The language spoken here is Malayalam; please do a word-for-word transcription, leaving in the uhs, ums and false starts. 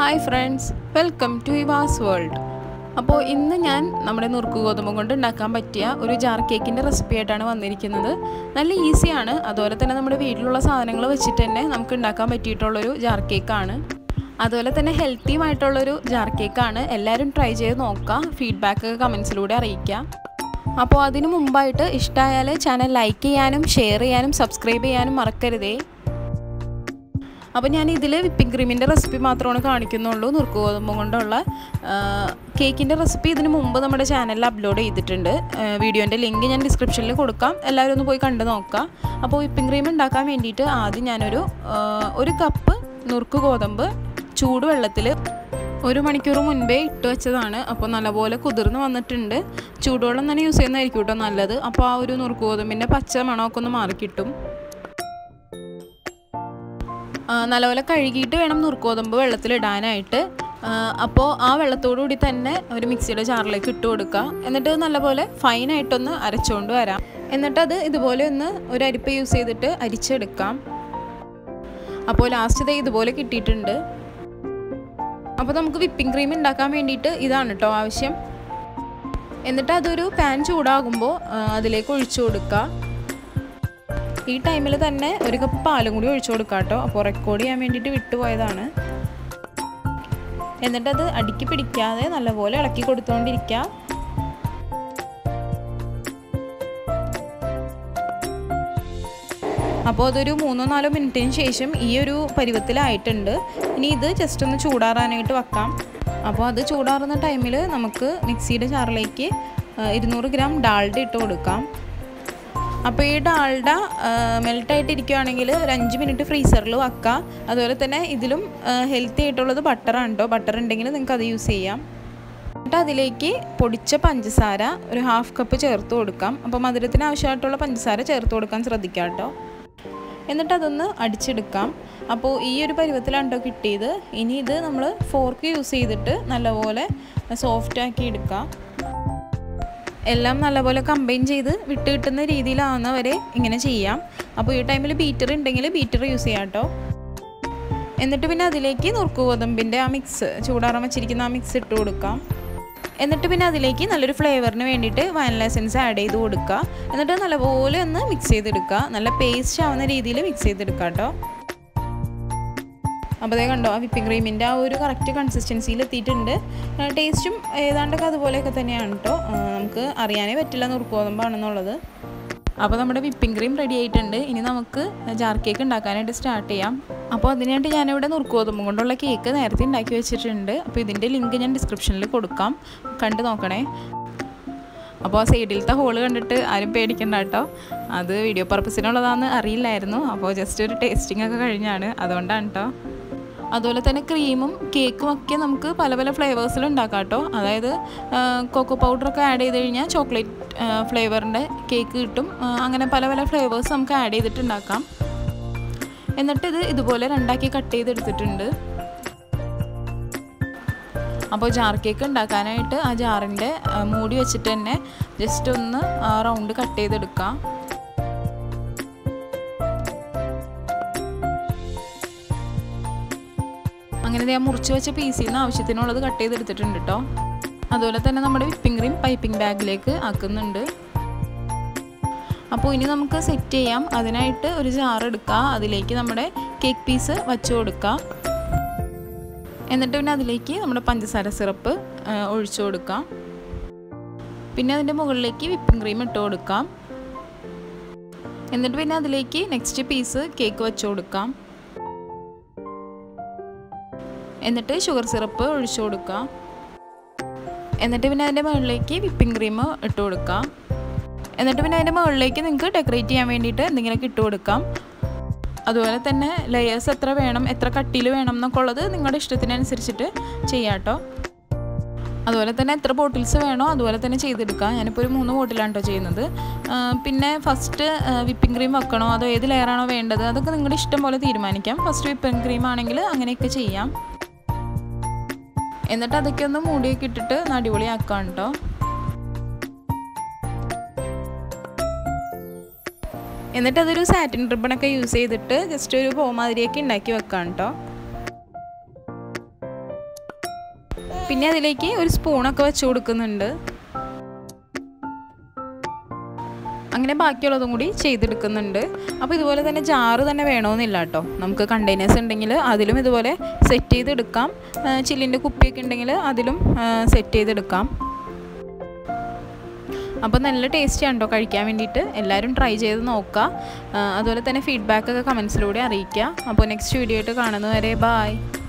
Hi friends, welcome to Iva's World. അപ്പോൾ ഇന്ന് ഞാൻ നമ്മുടെ നുറുക്ക് ഗോതമ്പ് കൊണ്ട് ഉണ്ടാക്കാൻ പറ്റിയ ഒരു ജാർ കേക്കിൻ്റെ റെസിപ്പി ആയിട്ടാണ് വന്നിരിക്കുന്നത്. നല്ല ഈസിയാണ്, അതുപോലെ തന്നെ നമ്മുടെ വീട്ടിലുള്ള സാധനങ്ങൾ വെച്ചിട്ട് തന്നെ നമുക്ക് ഉണ്ടാക്കാൻ പറ്റിയിട്ടുള്ളൊരു ജാർ കേക്കാണ്. അതുപോലെ തന്നെ ഹെൽത്തിയുമായിട്ടുള്ളൊരു ജാർ കേക്കാണ്. എല്ലാവരും ട്രൈ ചെയ്ത് നോക്കുക, ഫീഡ്ബാക്ക് കമൻസിലൂടെ അറിയിക്കുക. അപ്പോൾ അതിനു മുമ്പായിട്ട് ഇഷ്ടമായാൽ ചാനൽ ലൈക്ക് ചെയ്യാനും ഷെയർ ചെയ്യാനും സബ്സ്ക്രൈബ് ചെയ്യാനും മറക്കരുതേ. അപ്പോൾ ഞാൻ ഇതിൽ വിപ്പിംഗ് ക്രീമിൻ്റെ റെസിപ്പി മാത്രമാണ് കാണിക്കുന്നുള്ളൂ. നുറുക്ക് ഗോതമ്പ് കൊണ്ടുള്ള കേക്കിൻ്റെ റെസിപ്പി ഇതിന് മുമ്പ് നമ്മുടെ ചാനലിൽ അപ്ലോഡ് ചെയ്തിട്ടുണ്ട്. വീഡിയോൻ്റെ ലിങ്ക് ഞാൻ ഡിസ്ക്രിപ്ഷനിൽ കൊടുക്കാം, എല്ലാവരും ഒന്ന് പോയി കണ്ടു നോക്കുക. അപ്പോൾ വിപ്പിംഗ് ക്രീം ഉണ്ടാക്കാൻ വേണ്ടിയിട്ട് ആദ്യം ഞാനൊരു ഒരു കപ്പ് നുറുക്ക് ഗോതമ്പ് ചൂടുവെള്ളത്തിൽ ഒരു മണിക്കൂർ മുൻപേ ഇട്ട് വെച്ചതാണ്. അപ്പോൾ നല്ലപോലെ കുതിർന്ന് വന്നിട്ടുണ്ട്. ചൂടുവെള്ളം തന്നെ യൂസ് ചെയ്യുന്നതായിരിക്കും കേട്ടോ നല്ലത്. അപ്പോൾ ആ ഒരു നുറുക്ക് ഗോതമ്പിൻ്റെ പച്ച മണമൊക്കെ ഒന്ന് മാറിക്കിട്ടും. നല്ലപോലെ കഴുകിയിട്ട് വേണം നുറുക്ക് ഗോതമ്പ് വെള്ളത്തിലിടാനായിട്ട്. അപ്പോൾ ആ വെള്ളത്തോടുകൂടി തന്നെ ഒരു മിക്സിയുടെ ജാറിലേക്ക് ഇട്ട് കൊടുക്കുക. എന്നിട്ട് നല്ലപോലെ ഫൈനായിട്ടൊന്ന് അരച്ചുകൊണ്ട് വരാം. എന്നിട്ടത് ഇതുപോലെ ഒന്ന് ഒരു അരിപ്പ യൂസ് ചെയ്തിട്ട് അരിച്ചെടുക്കാം. അപ്പോൾ ലാസ്റ്റ് ദേ ഇതുപോലെ കിട്ടിയിട്ടുണ്ട്. അപ്പോൾ നമുക്ക് വിപ്പിംഗ് ക്രീം ഉണ്ടാക്കാൻ വേണ്ടിയിട്ട് ഇതാണ് കേട്ടോ ആവശ്യം. എന്നിട്ട് അതൊരു പാൻ ചൂടാകുമ്പോൾ അതിലേക്ക് ഒഴിച്ചു കൊടുക്കുക. ഈ ടൈമിൽ തന്നെ ഒരു കപ്പ് പാലും കൂടി ഒഴിച്ചു കൊടുക്കാം കേട്ടോ. അപ്പോൾ റെക്കോർഡ് ചെയ്യാൻ വേണ്ടിയിട്ട് വിട്ടുപോയതാണ്. എന്നിട്ടത് അടുക്കി പിടിക്കാതെ നല്ലപോലെ ഇളക്കി കൊടുത്തുകൊണ്ടിരിക്കുക. അപ്പോൾ അതൊരു മൂന്നോ നാലോ മിനിറ്റിന് ശേഷം ഈ ഒരു പരുവത്തിലായിട്ടുണ്ട്. ഇനി ഇത് ജസ്റ്റ് ഒന്ന് ചൂടാറാനായിട്ട് വെക്കാം. അപ്പോൾ അത് ചൂടാറുന്ന ടൈമിൽ നമുക്ക് മിക്സിയുടെ ജാറിലേക്ക് ഇരുന്നൂറ് ഗ്രാം ഡാൽഡ ഇട്ട് കൊടുക്കാം. അപ്പോൾ ഈ ഡാൽഡ മെൽട്ടായിട്ടിരിക്കുകയാണെങ്കിൽ ഒരു അഞ്ച് മിനിറ്റ് ഫ്രീസറിൽ വെക്കാം. അതുപോലെ തന്നെ ഇതിലും ഹെൽത്തി ആയിട്ടുള്ളത് ബട്ടറാണ് കേട്ടോ. ബട്ടർ ഉണ്ടെങ്കിൽ നിങ്ങൾക്ക് അത് യൂസ് ചെയ്യാം. എന്നിട്ട് അതിലേക്ക് പൊടിച്ച പഞ്ചസാര ഒരു ഹാഫ് കപ്പ് ചേർത്ത് കൊടുക്കാം. അപ്പോൾ മധുരത്തിന് ആവശ്യമായിട്ടുള്ള പഞ്ചസാര ചേർത്ത് കൊടുക്കാൻ ശ്രദ്ധിക്കാം കേട്ടോ. എന്നിട്ട് അതൊന്ന് അടിച്ചെടുക്കാം. അപ്പോൾ ഈ ഒരു പരുവത്തിലാണ് കേട്ടോ കിട്ടിയത്. ഇനി ഇത് നമ്മൾ ഫോർക്ക് യൂസ് ചെയ്തിട്ട് നല്ലപോലെ സോഫ്റ്റാക്കി എടുക്കാം. എല്ലാം നല്ലപോലെ കമ്പൈൻ ചെയ്ത് വിട്ട് കിട്ടുന്ന രീതിയിലാവുന്നവരെ ഇങ്ങനെ ചെയ്യാം. അപ്പോൾ ഈ ടൈമിൽ ബീറ്റർ ഉണ്ടെങ്കിൽ ബീറ്റർ യൂസ് ചെയ്യാം കേട്ടോ. എന്നിട്ട് പിന്നെ അതിലേക്ക് നുറുക്ക് ഗോതമ്പിൻ്റെ ആ മിക്സ് ചൂടാറാൻ വെച്ചിരിക്കുന്ന ആ മിക്സ് ഇട്ട് കൊടുക്കാം. എന്നിട്ട് പിന്നെ അതിലേക്ക് നല്ലൊരു ഫ്ലേവറിന് വേണ്ടിയിട്ട് വാനില എസൻസ് ആഡ് ചെയ്ത് കൊടുക്കുക. എന്നിട്ട് നല്ലപോലെ ഒന്ന് മിക്സ് ചെയ്തെടുക്കുക. നല്ല പേസ്റ്റ് ആവുന്ന രീതിയിൽ മിക്സ് ചെയ്തെടുക്കുക കേട്ടോ. അപ്പോൾ അതേ കണ്ടോ, ആ വിപ്പിംഗ് ക്രീമിൻ്റെ ആ ഒരു കറക്റ്റ് കൺസിസ്റ്റൻസിയിൽ എത്തിയിട്ടുണ്ട്. ടേസ്റ്റും ഏതാണ്ടൊക്കെ അതുപോലെയൊക്കെ തന്നെയാണ് കേട്ടോ. നമുക്ക് അറിയാനേ പറ്റില്ല നുറുക്ക് ഗോതമ്പാണെന്നുള്ളത്. അപ്പോൾ നമ്മുടെ വിപ്പിംഗ് ക്രീം റെഡി ആയിട്ടുണ്ട്. ഇനി നമുക്ക് ജാർ കേക്ക് ഉണ്ടാക്കാനായിട്ട് സ്റ്റാർട്ട് ചെയ്യാം. അപ്പോൾ അതിനായിട്ട് ഞാനിവിടെ നുറുക്ക് ഗോതമ്പ് കൊണ്ടുള്ള കേക്ക് നേരത്തെ ഉണ്ടാക്കി വെച്ചിട്ടുണ്ട്. അപ്പോൾ ഇതിൻ്റെ ലിങ്ക് ഞാൻ ഡിസ്ക്രിപ്ഷനിൽ കൊടുക്കാം, കണ്ടു നോക്കണേ. അപ്പോൾ ആ സൈഡിലത്തെ ഹോള് കണ്ടിട്ട് ആരും പേടിക്കണ്ട കേട്ടോ. അത് വീഡിയോ പർപ്പസിനുള്ളതാണെന്ന് അറിയില്ലായിരുന്നു. അപ്പോൾ ജസ്റ്റ് ഒരു ടേസ്റ്റിംഗ് ഒക്കെ കഴിഞ്ഞാണ്, അതുകൊണ്ടാണ് കേട്ടോ. അതുപോലെ തന്നെ ക്രീമും കേക്കും ഒക്കെ നമുക്ക് പല പല ഫ്ലേവേഴ്സിൽ ഉണ്ടാക്കാം കേട്ടോ. അതായത് കൊക്കോ പൗഡറൊക്കെ ആഡ് ചെയ്ത് കഴിഞ്ഞാൽ ചോക്ലേറ്റ് ഫ്ലേവറിൻ്റെ കേക്ക് കിട്ടും. അങ്ങനെ പല പല ഫ്ലേവേഴ്സ് നമുക്ക് ആഡ് ചെയ്തിട്ട് ഉണ്ടാക്കാം. എന്നിട്ടിത് ഇതുപോലെ രണ്ടാക്കി കട്ട് ചെയ്തെടുത്തിട്ടുണ്ട്. അപ്പോൾ ജാർ കേക്ക് ഉണ്ടാക്കാനായിട്ട് ആ ജാറിൻ്റെ മൂടി വെച്ചിട്ട് തന്നെ ജസ്റ്റ് ഒന്ന് റൗണ്ട് കട്ട് ചെയ്തെടുക്കാം. അങ്ങനെ ഞാൻ മുറിച്ച് വെച്ച പീസിൽ നിന്ന് ആവശ്യത്തിനുള്ളത് കട്ട് ചെയ്തെടുത്തിട്ടുണ്ട് കേട്ടോ. അതുപോലെ തന്നെ നമ്മുടെ വിപ്പിംഗ് ക്രീം പൈപ്പിംഗ് ബാഗിലേക്ക് ആക്കുന്നുണ്ട്. അപ്പോൾ ഇനി നമുക്ക് സെറ്റ് ചെയ്യാം. അതിനായിട്ട് ഒരു ജാർ എടുക്കുക, അതിലേക്ക് നമ്മുടെ കേക്ക് പീസ് വച്ചു കൊടുക്കുക. എന്നിട്ട് പിന്നെ അതിലേക്ക് നമ്മുടെ പഞ്ചസാര സിറപ്പ് ഒഴിച്ചു കൊടുക്കാം. പിന്നെ അതിൻ്റെ മുകളിലേക്ക് വിപ്പിംഗ് ക്രീം ഇട്ട് കൊടുക്കാം. എന്നിട്ട് പിന്നെ അതിലേക്ക് നെക്സ്റ്റ് പീസ് കേക്ക് വെച്ചു കൊടുക്കാം. എന്നിട്ട് ഷുഗർ സിറപ്പ് ഒഴിച്ചു കൊടുക്കാം. എന്നിട്ട് പിന്നെ അതിൻ്റെ മുകളിലേക്ക് വിപ്പിംഗ് ക്രീം ഇട്ട് കൊടുക്കാം. എന്നിട്ട് പിന്നെ അതിൻ്റെ മുകളിലേക്ക് നിങ്ങൾക്ക് ഡെക്കറേറ്റ് ചെയ്യാൻ വേണ്ടിയിട്ട് എന്തെങ്കിലുമൊക്കെ ഇട്ട് കൊടുക്കാം. അതുപോലെ തന്നെ ലെയേഴ്സ് എത്ര വേണം, എത്ര കട്ടിയിൽ വേണം എന്നൊക്കെ ഉള്ളത് നിങ്ങളുടെ ഇഷ്ടത്തിനനുസരിച്ചിട്ട് ചെയ്യാം കേട്ടോ. അതുപോലെ തന്നെ എത്ര ബോട്ടിൽസ് വേണോ അതുപോലെ തന്നെ ചെയ്തെടുക്കാം. ഞാനിപ്പോൾ ഒരു മൂന്ന് ബോട്ടിലാണ് കേട്ടോ ചെയ്യുന്നത്. പിന്നെ ഫസ്റ്റ് വിപ്പിംഗ് ക്രീം വെക്കണോ അതോ ഏത് ലെയറാണോ വേണ്ടത് അതൊക്കെ നിങ്ങളുടെ ഇഷ്ടം പോലെ തീരുമാനിക്കാം. ഫസ്റ്റ് വിപ്പിംഗ് ക്രീം ആണെങ്കിൽ അങ്ങനെയൊക്കെ ചെയ്യാം. എന്നിട്ട് അതൊക്കെ ഒന്ന് മൂടിയൊക്കെ ഇട്ടിട്ട് അടിപൊളിയാക്കാം കേട്ടോ. എന്നിട്ട് അതൊരു സാറ്റിൻ റിബണൊക്കെ യൂസ് ചെയ്തിട്ട് ജസ്റ്റ് ഒരു ബോ മാതിരിയൊക്കെ ഉണ്ടാക്കി വെക്കാം കേട്ടോ. പിന്നെ അതിലേക്ക് ഒരു സ്പൂണൊക്കെ വെച്ച് കൊടുക്കുന്നുണ്ട്. അങ്ങനെ ബാക്കിയുള്ളതും കൂടി ചെയ്തെടുക്കുന്നുണ്ട്. അപ്പോൾ ഇതുപോലെ തന്നെ ജാറ് തന്നെ വേണമെന്നില്ല കേട്ടോ. നമുക്ക് കണ്ടെയ്നേഴ്സ് ഉണ്ടെങ്കിൽ അതിലും ഇതുപോലെ സെറ്റ് ചെയ്തെടുക്കാം. ചില്ലിൻ്റെ കുപ്പിയൊക്കെ ഉണ്ടെങ്കിൽ അതിലും സെറ്റ് ചെയ്തെടുക്കാം. അപ്പോൾ നല്ല ടേസ്റ്റിയാണ് കേട്ടോ കഴിക്കാൻ വേണ്ടിയിട്ട്. എല്ലാവരും ട്രൈ ചെയ്ത് നോക്കുക. അതുപോലെ തന്നെ ഫീഡ്ബാക്കൊക്കെ കമൻസിലൂടെ അറിയിക്കുക. അപ്പോൾ നെക്സ്റ്റ് വീഡിയോ ആയിട്ട് കാണുന്നവരെ ബായ്.